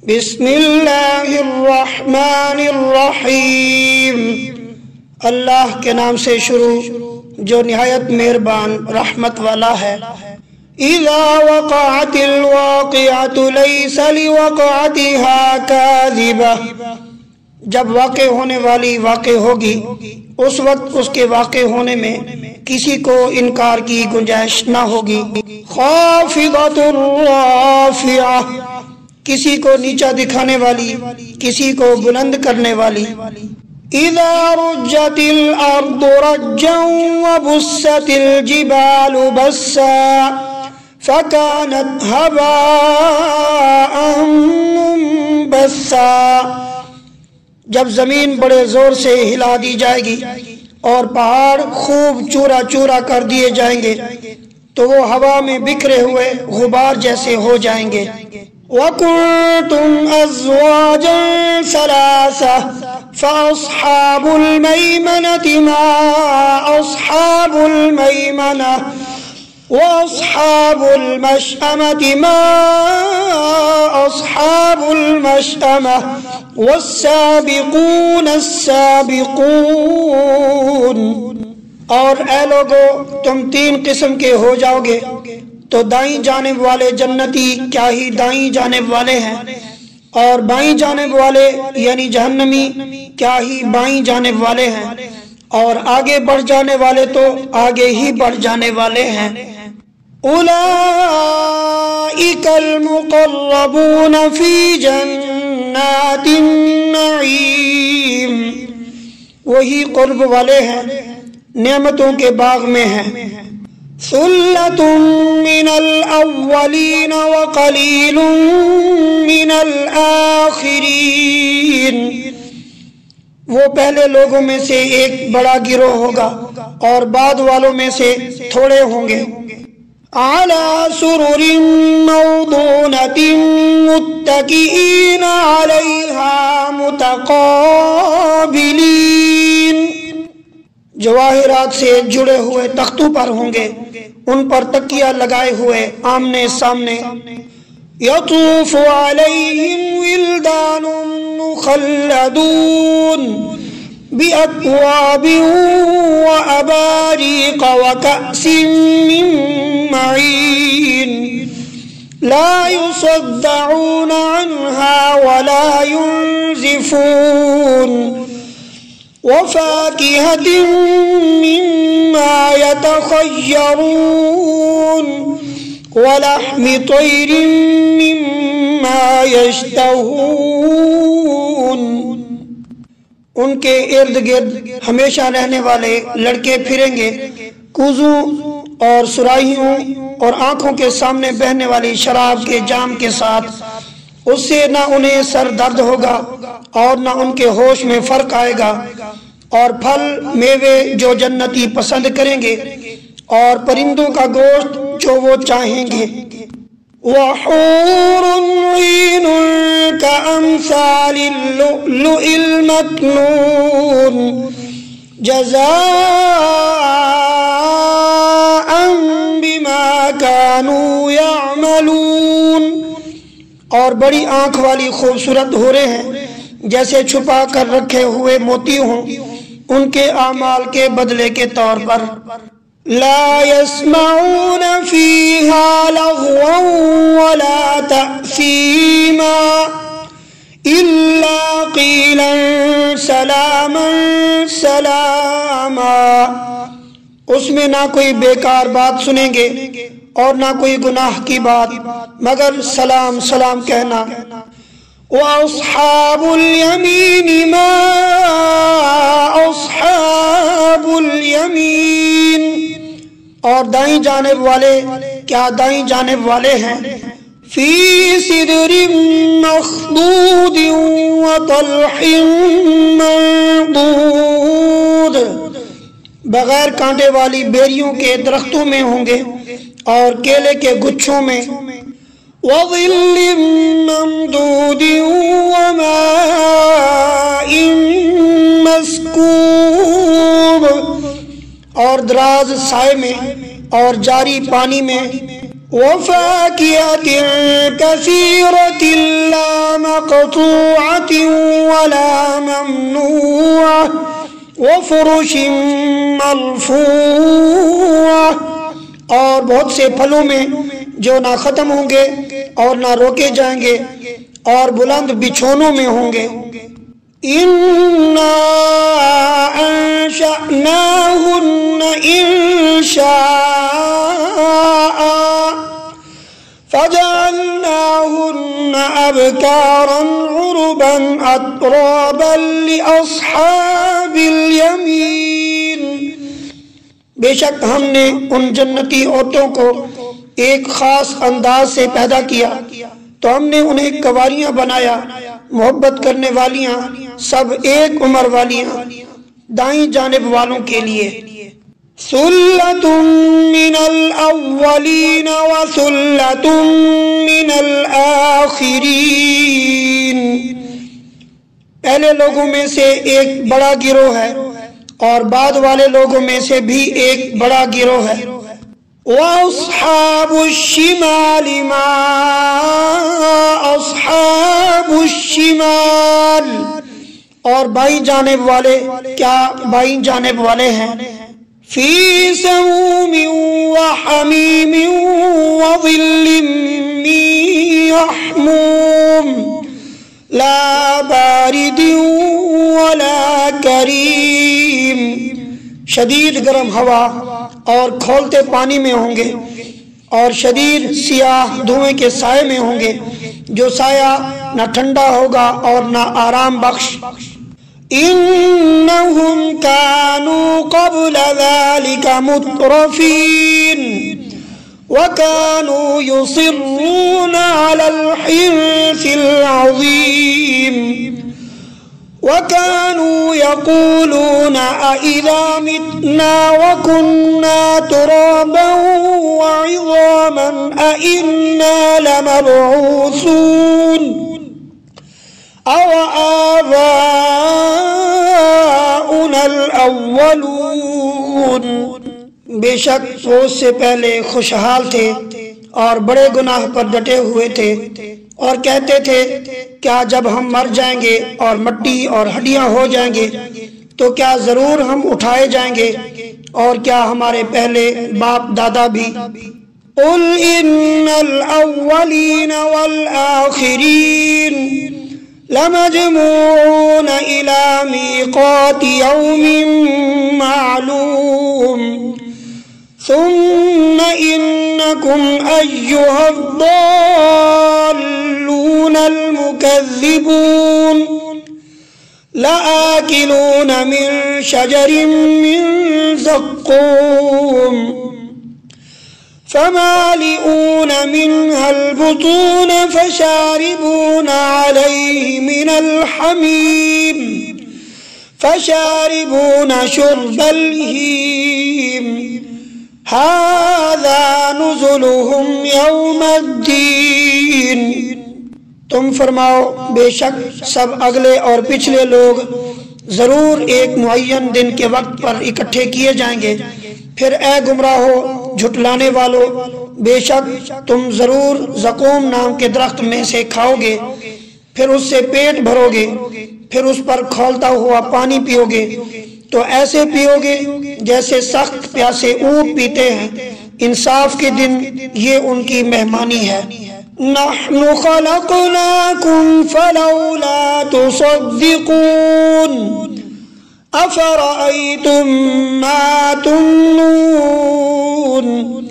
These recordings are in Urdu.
بسم اللہ الرحمن الرحیم، اللہ کے نام سے شروع جو نہایت مہربان رحمت والا ہے۔ اذا وقعت الواقعة ليس لوقعتها كاذبة، جب واقع ہونے والی واقع ہوگی اس وقت اس کے واقع ہونے میں کسی کو انکار کی گنجائش نہ ہوگی۔ خافضۃ رافعہ، کسی کو نیچا دکھانے والی، کسی کو بلند کرنے والی۔ اذا رجت الارض رجا وبست الجبال بسا فكانت هباء منبثا، جب زمین بڑے زور سے ہلا دی جائے گی اور پہاڑ خوب چورا چورا کر دیے جائیں گے تو وہ ہوا میں بکھرے ہوئے غبار جیسے ہو جائیں گے۔ وَكُنْتُمْ أَزْوَاجًا ثَلَاثَةً فَأَصْحَابُ الْمَيْمَنَةِ مَا أَصْحَابُ الْمَيْمَنَةِ وَأَصْحَابُ الْمَشْأَمَةِ مَا أَصْحَابُ الْمَشْأَمَةِ وَالسَّابِقُونَ السَّابِقُونَ۔ اور اے لوگو، تم تین قسم کے ہو جاؤ گے تو دائیں جانب والے جنتی کیا ہی دائیں جانب والے ہیں، اور بائیں جانب والے یعنی جہنمی کیا ہی بائیں جانب والے ہیں، اور آگے بڑھ جانے والے تو آگے ہی بڑھ جانے والے ہیں۔ اولئک المقربون فی جنات النعیم، وہی قرب والے ہیں، نعمتوں کے باغ میں ہیں۔ ثلۃ من الاولین وقلیل من الآخرین، وہ پہلے لوگوں میں سے ایک بڑا گروہ ہوگا اور بعد والوں میں سے تھوڑے ہوں گے۔ علی سرر موضونۃ متکئین علیہا متقابلین، جواہرات سے جڑے ہوئے تختوں پر ہوں گے، ان پر تکیہ لگائے ہوئے آمنے سامنے۔ یطوف علیہم ولدان مخلدون بأکواب وأباریق وکأس من معین لا یصدعون عنہا ولا ينزفون وفاكهة مما يتخيرون ولحم طير مما يشتهون۔ ان کے ارد گرد ہمیشہ رہنے والے لڑکے پھریں گے، کوزوں اور سرائیوں اور آنکھوں کے سامنے بہنے والی شراب کے جام کے ساتھ، اس سے نہ انہیں سر درد ہوگا اور نہ ان کے ہوش میں فرق آئے گا، اور پھل میوے جو جنتی پسند کریں گے، اور پرندوں کا گوشت جو وہ چاہیں گے۔ وَحُورٌ عِينٌ كَأَمْثَالِ اللُّؤْلُؤِ الْمَكْنُونِ جَزَاءً بِمَا كَانُوا يَعْمَلُونَ، اور بڑی آنکھ والی خوبصورت حوریں ہیں جیسے چھپا کر رکھے ہوئے موتی ہوں، ان کے اعمال کے بدلے کے طور پر۔ لا يسمعون فيها لغوا ولا تأثیما إلا قیلا سلاما سلاما، اس میں نہ کوئی بیکار بات سنیں گے اور نہ کوئی گناہ کی بات مگر سلام سلام کہنا۔ وَأَصْحَابُ الْيَمِينِ مَا أَصْحَابُ الْيَمِينِ، اور دائیں جانب والے کیا دائیں جانب والے ہیں۔ فِي سِدْرٍ مَّخْضُودٍ وَطَلْحٍ مَّنضُودٍ، بغیر کانٹے والی بیریوں کے درختوں میں ہوں گے اور کیلے کے گچھوں میں۔ وَظِلٍّ مَّمْدُودٍ وَمَاءٍ مَّسْكُوبٍ، اور دراز سائے میں اور جاری پانی میں۔ وَفَاكِهَةٍ كَثِيرَةٍ لَّا مقطوعة ولا ممنوعة وفرش مرفوعة، اور بہت سے پھلوں میں جو نہ ختم ہوں گے اور نہ روکے جائیں گے اور بلند بچھونوں میں ہوں گے۔ اِنَّا أَنشَأْنَاهُنَّ إِنشَاءً فَجَعَلْنَاهُنَّ أَبْكَارًا عُرُبًا أَتْرَابًا لِأَصْحَابِ الْيَمِينِ، بے شک ہم نے ان جنتی عورتوں کو ایک خاص انداز سے پیدا کیا تو ہم نے انہیں کنواریاں بنایا، محبت کرنے والیاں، سب ایک عمر والیاں، دائیں جانب والوں کے لیے۔ ثُلَّةٌ مِّنَ الْأَوَّلِينَ وَثُلَّةٌ مِّنَ الْآخِرِينَ، پہلے لوگوں میں سے ایک بڑا گروہ ہے اور بعد والے لوگوں میں سے بھی ایک بڑا گروہ ہے۔ وَأَصْحَابُ الشِّمَالِ مَا أَصْحَابُ الشِّمَالِ، اور بائیں جانب والے کیا بائیں جانب والے ہیں۔ فِي سَمُومٍ وَحَمِيمٍ وَظِلٍّ مِّن يَحْمُومٍ لَا بَارِدٍ وَلَا كَرِيمٍ، شدید گرم ہوا اور کھولتے پانی میں ہوں گے اور شدید سیاہ دھوئیں کے سائے میں ہوں گے، جو سایہ نہ ٹھنڈا ہوگا اور نہ آرام بخش۔ انہم کانوا قبل ذلک مترفین وکانوا یصرون علی الحرث العظیم وَكَانُوا يَقُولُونَ أَإِذَا مِتْنَا وَكُنَّا تُرَابًا وَعِظَامًا أَإِنَّا لَمَبْعُوثُونَ أَوَآبَاؤُنَا الْأَوَّلُونَ، بے شک وہ اس سے پہلے خوشحال تھے اور بڑے گناہ پر ڈٹے ہوئے تھے اور کہتے تھے کیا جب ہم مر جائیں گے اور مٹی اور ہڈیاں ہو جائیں گے تو کیا ضرور ہم اٹھائے جائیں گے، اور کیا ہمارے پہلے باپ دادا بھی۔ قُلْ إِنَّ الْأَوَّلِينَ وَالْآخِرِينَ لَمَجْمُوعُونَ إِلَى مِيقَاتِ يَوْمٍ مَّعْلُومٍ ثُمَّ إِنَّكُمْ أَيُّهَا الضَّالُّونَ الْمُكَذِّبُونَ لَآكِلُونَ مِن شَجَرٍ مِّن زَقُّومٍ فَمَالِئُونَ مِنْهَا الْبُطُونَ فَشَارِبُونَ عَلَيْهِ مِنَ الْحَمِيمِ فَشَارِبُونَ شُرْبَ الْهِيمِ هَذَا نُزُلُهُمْ يَوْمَ الدِّينِ، تم فرماؤ بے شک سب اگلے اور پچھلے لوگ ضرور ایک معین دن کے وقت پر اکٹھے کیے جائیں گے۔ پھر اے گمراہو جھٹلانے والو، بے شک تم ضرور زقوم نام کے درخت میں سے کھاؤ گے، پھر اس سے پیٹ بھرو گے، پھر اس پر کھولتا ہوا پانی پیو گے تو ایسے پیو گے جیسے سخت پیاسے اونٹ پیتے ہیں۔ انصاف کے دن یہ ان کی مہمانی ہے۔ نحن خلقناکم فلولا تصدقون افرأیتم ما تمنون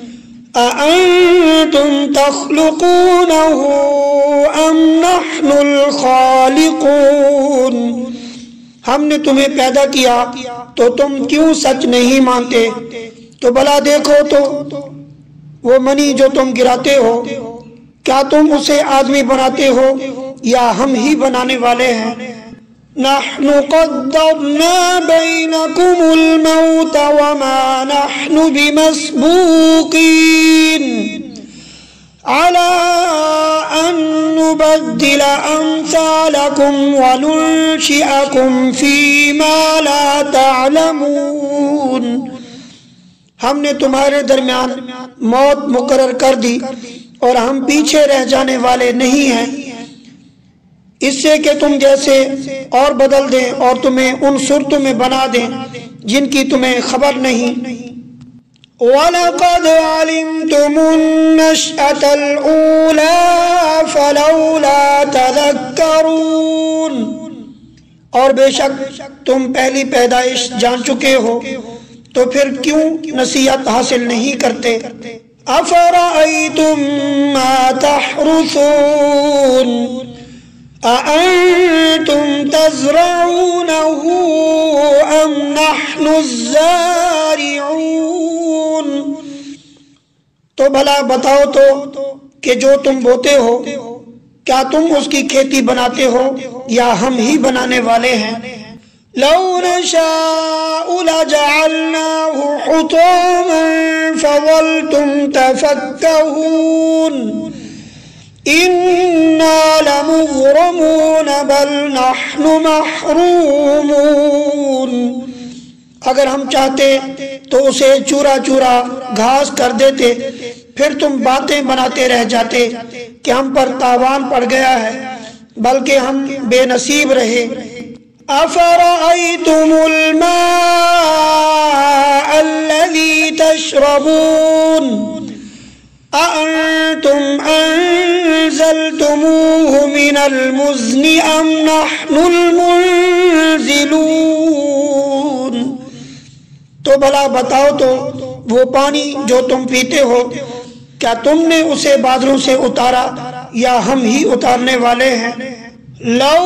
اانتم تخلقونه ام نحن الخالقون، ہم نے تمہیں پیدا کیا تو تم کیوں سچ نہیں مانتے؟ تو بھلا دیکھو تو وہ منی جو تم گراتے ہو، کیا تم اسے آدمی بناتے ہو یا ہم ہی بنانے والے ہیں؟ نحن قدرنا بینکم الموت وما نحن بمسبوقین على أن نبدل أمثالكم وننشئكم فيما لا تعلمون، ہم نے تمہارے درمیان موت مقرر کر دی اور ہم پیچھے رہ جانے والے نہیں ہیں اس سے کہ تم جیسے اور بدل دیں اور تمہیں ان صورتوں میں بنا دیں جن کی تمہیں خبر نہیں۔ وَلَقَدْ عَلِمْتُمُ النَّشْأَةَ الْأُولَى فَلَوْلَا تَذَكَّرُونَ، اور بے شک تم پہلی پیدائش جان چکے ہو تو پھر کیوں نصیحت حاصل نہیں کرتے۔ أَفَرَأَيْتُم مَّا تَحْرُثُونَ أَأَنتُمْ تَزْرَعُونَهُ أَمْ نَحْنُ الزَّارِعُونَ، تو بھلا بتاؤ تو کہ جو تم بوتے ہو کیا تم اس کی کھیتی بناتے ہو یا ہم ہی بنانے والے ہیں۔ لَوْ نَشَاءُ لَجَعَلْنَاهُ حُطَامًا فَظَلْتُمْ تَفَكَّهُونَ إِنَّا لَمُغْرَمُونَ بَلْ نَحْنُ مَحْرُومُونَ، اگر ہم چاہتے تو اسے چورا چورا گھاس کر دیتے، پھر تم باتیں بناتے رہ جاتے کہ ہم پر تاوان پڑ گیا ہے، بلکہ ہم بے نصیب رہے۔ أَفَرَأَيْتُمُ الْمَاءَ الَّذِي تَشْرَبُونَ أَأَنتُمْ أَنزَلْتُمُوهُ مِنَ الْمُزْنِ أَمْ نَحْنُ الْمُنزِلُونَ، تو بھلا بتاؤ تو وہ پانی جو تم پیتے ہو کیا تم نے اسے بادلوں سے اتارا یا ہم ہی اتارنے والے ہیں۔ لَوْ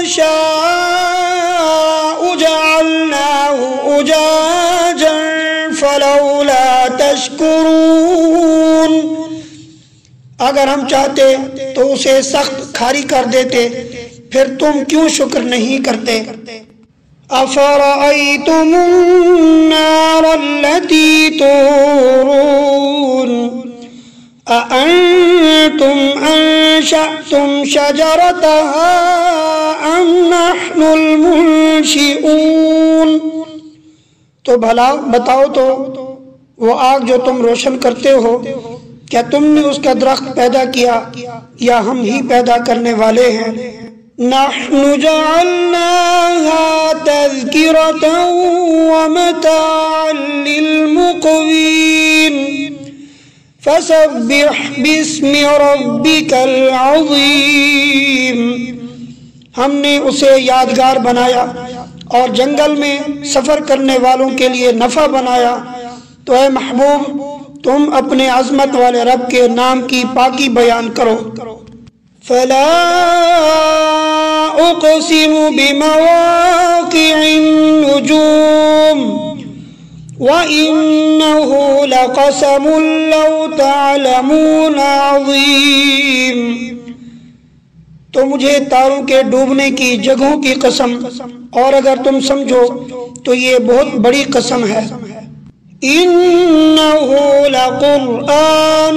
نَشَاءُ جَعَلْنَاهُ أُجَاجًا فَلَوْلَا تَشْكُرُونَ، اگر ہم چاہتے تو اسے سخت کھاری کر دیتے، پھر تم کیوں شکر نہیں کرتے۔ أَفَرَأَيْتُمُ النَّارَ الَّتِي تُورُونَ أَأَنتُمْ أَنشَأْتُمْ شَجَرَتَهَا أَمْ نَحْنُ الْمُنشِئُونَ، تو بھلا بتاؤ تو وہ آگ جو تم روشن کرتے ہو کیا تم نے اس کا درخت پیدا کیا یا ہم ہی پیدا کرنے والے ہیں۔ نَحْنُ جَعَلْنَاهَا تَذْكِرَةً وَمَتَاعًا لِلْمُقْوِينَ فَسَبِّحْ بِاسْمِ رَبِّكَ الْعَظِيمِ، ہم نے اسے یادگار بنایا اور جنگل میں سفر کرنے والوں کے لیے نفع بنایا، تو اے محبوب تم اپنے عظمت والے رب کے نام کی پاکی بیان کرو۔ فَلَا أُقْسِمُ بِمَوَاقِعِ النُّجُومِ وَإِنَّهُ لَقَسَمٌ لَوْ تَعْلَمُونَ عَظِيمٌ، تو مجھے تاروں کے ڈوبنے کی جگہوں کی قسم، اور اگر تم سمجھو تو یہ بہت بڑی قسم ہے۔ إِنَّهُ لَقُرْآنٌ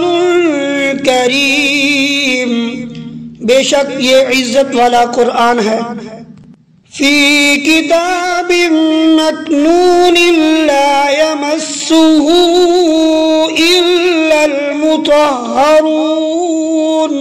كَرِيمٌ، بے شک یہ عزت والا قرآن ہے۔ فِي كِتَابٍ مَّكْنُونٍ لَا يَمَسُّهُ إِلَّا الْمُطَهَّرُونَ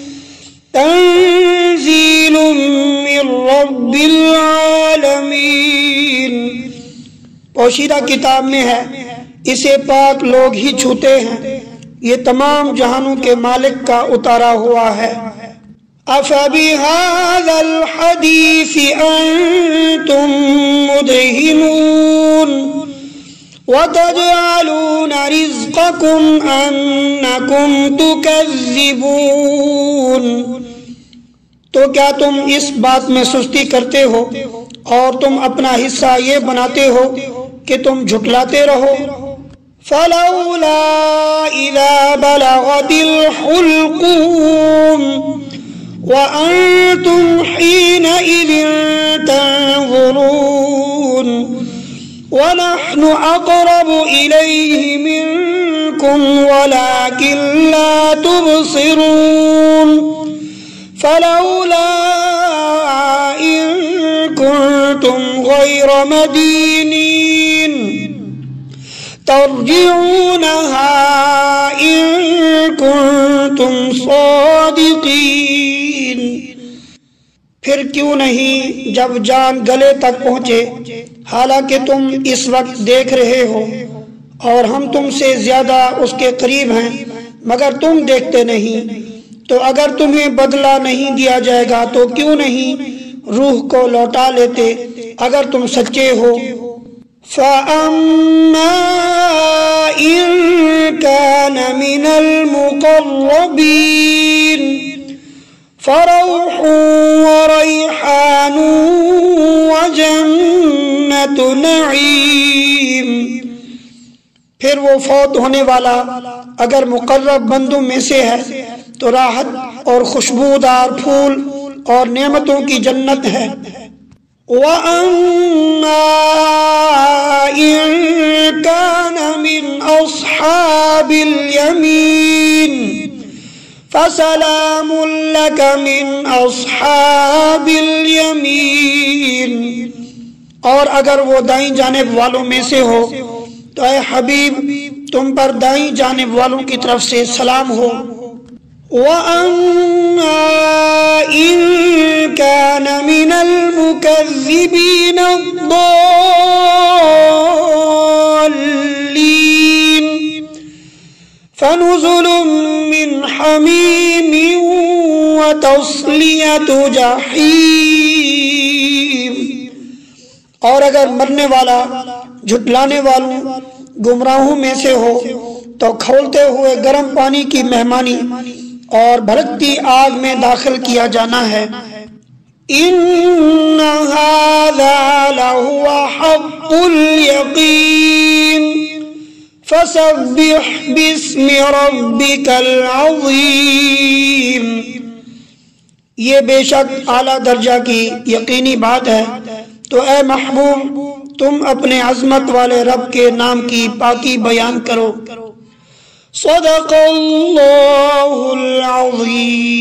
تَنزِيلٌ مِّن رَّبِّ الْعَالَمِينَ، پوشیدہ کتاب میں ہے، اسے پاک لوگ ہی چھوتے ہیں، یہ تمام جہانوں کے مالک کا اتارا ہوا ہے۔ أَفَبِهَذَا الْحَدِيثِ أَنْتُمْ مُدْهِنُونَ وَتَجْعَلُونَ رِزْقَكُمْ أَنَّكُمْ تُكَذِّبُونَ، تو کیا تم اس بات میں سستی کرتے ہو اور تم اپنا حصہ یہ بناتے ہو کہ تم جھٹلاتے رہو۔ فَلَوْلَا إِذَا بَلَغَتِ الْحُلْقُومَ وَأَنْتُمْ حِينَئِذٍ تَنظُرُونَ وَنَحْنُ أَقْرَبُ إِلَيْهِ مِنْكُمْ وَلَكِنْ لَا تُبْصِرُونَ فَلَوْلَا إِن كُنْتُمْ غَيْرَ مَدِينِينَ تَرْجِعُونَهَا إِن كُنْتُمْ صَادِقِينَ، پھر کیوں نہیں جب جان گلے تک پہنچے، حالانکہ تم اس وقت دیکھ رہے ہو اور ہم تم سے زیادہ اس کے قریب ہیں، مگر تم دیکھتے نہیں۔ تو اگر تمہیں بدلہ نہیں دیا جائے گا تو کیوں نہیں روح کو لوٹا لیتے اگر تم سچے ہو۔ فَأَمَّا إِن كَانَ مِنَ الْمُقَرَّبِينَ فَرَوْحٌ وَرَيْحَانٌ وَجَنَّةُ نَعِيمٍ، پھر وہ فوت ہونے والا اگر مقرب بندوں میں سے ہے تو راحت اور خوشبودار پھول اور نعمتوں کی جنت ہے۔ وَأَمَّا إِن كَانَ مِنْ أَصْحَابِ الْيَمِينِ فَسَلَامٌ لَكَ مِنْ أَصْحَابِ الْيَمِينِ، اور اگر وہ دائیں جانب والوں میں سے ہو تو اے حبیب تم پر دائیں جانب والوں کی طرف سے سلام ہو۔ وَأَمَّا إِن كَانَ مِنَ الْمُكَذِّبِينَ الضَّالِّينَ فَنُزُلٌ مِّنْ حَمِيمٍ وَتَصْلِيَةُ جَحِيمٍ، اور اگر مرنے والا جھٹلانے والوں گمراہوں میں سے ہو تو کھولتے ہوئے گرم پانی کی مہمانی اور بھڑکتی آگ میں داخل کیا جانا ہے۔ إِنَّ هَذَا لَهُوَ حَقُّ الْيَقِينِ فَسَبِّحْ بِاسْمِ رَبِّكَ الْعَظِيمِ، یہ بے شک اعلیٰ درجہ کی یقینی بات ہے، تو اے محبوب تم اپنے عظمت والے رب کے نام کی پاکی بیان کرو۔ صدق اللہ العظیم۔